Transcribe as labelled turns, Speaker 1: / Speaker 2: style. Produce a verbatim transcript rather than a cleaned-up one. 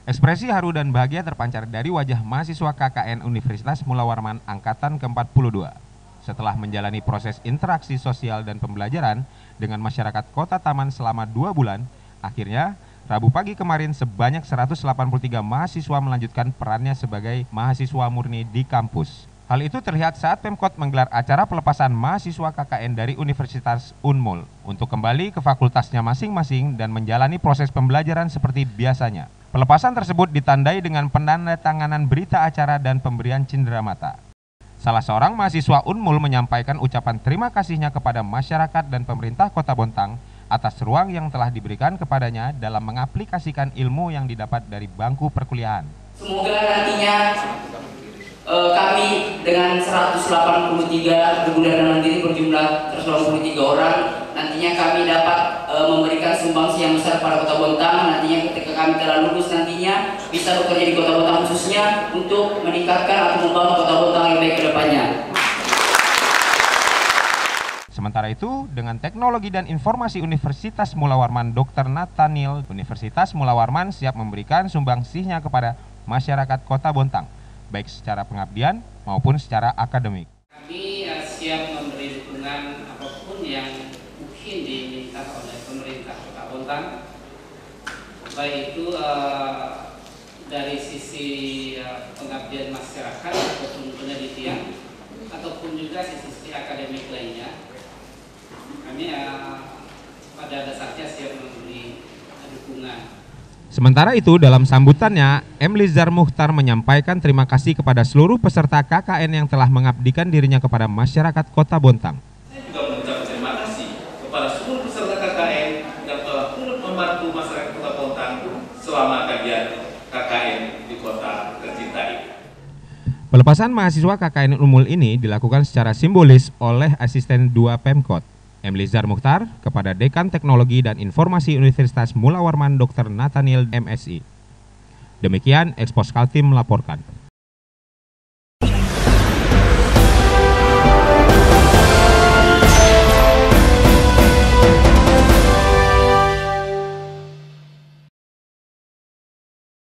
Speaker 1: Ekspresi haru dan bahagia terpancar dari wajah mahasiswa K K N Universitas Mula Warman Angkatan ke empat puluh dua. Setelah menjalani proses interaksi sosial dan pembelajaran dengan masyarakat Kota Taman selama dua bulan, akhirnya Rabu pagi kemarin sebanyak seratus delapan puluh tiga mahasiswa melanjutkan perannya sebagai mahasiswa murni di kampus. Hal itu terlihat saat Pemkot menggelar acara pelepasan mahasiswa K K N dari Universitas Unmul untuk kembali ke fakultasnya masing-masing dan menjalani proses pembelajaran seperti biasanya. Pelepasan tersebut ditandai dengan penandatanganan berita acara dan pemberian cenderamata. Salah seorang mahasiswa Unmul menyampaikan ucapan terima kasihnya kepada masyarakat dan pemerintah Kota Bontang atas ruang yang telah diberikan kepadanya dalam mengaplikasikan ilmu yang didapat dari bangku perkuliahan.
Speaker 2: Semoga nantinya eh, kami dengan seratus delapan puluh tiga berguna diri berjumlah seratus delapan puluh tiga orang, nantinya kami dapat eh, memberikan sumbangsi yang besar pada Kota Bontang. Nantinya ketika kami telah lulus nantinya bisa bekerja di Kota Bontang khususnya untuk meningkatkan atau membangun Kota Bontang yang baik ke depannya.
Speaker 1: Sementara itu, dengan teknologi dan informasi Universitas Mula Warman dokter Nathaniel, Universitas Mula Warman siap memberikan sumbangsihnya kepada masyarakat Kota Bontang, baik secara pengabdian maupun secara akademik.
Speaker 3: Kami uh, siap memberi dukungan apapun yang mungkin diminta oleh pemerintah Kota Bontang, baik itu uh, dari sisi uh, pengabdian masyarakat ataupun penelitian, ataupun juga sisi akademik lainnya. Kami uh, pada dasarnya siap memberi dukungan.
Speaker 1: Sementara itu, dalam sambutannya, Emlizar Mukhtar menyampaikan terima kasih kepada seluruh peserta K K N yang telah mengabdikan dirinya kepada masyarakat Kota Bontang.
Speaker 4: Saya juga mengucapkan terima kasih kepada seluruh peserta K K N yang telah turut membantu masyarakat Kota Bontang selama kajian K K N di kota tercinta ini.
Speaker 1: Pelepasan mahasiswa K K N Unmul ini dilakukan secara simbolis oleh asisten dua Pemkot, Emlizar Mukhtar, kepada Dekan Teknologi dan Informasi Universitas Mula Warman dokter Nathaniel M Si. Demikian Expos Kaltim melaporkan.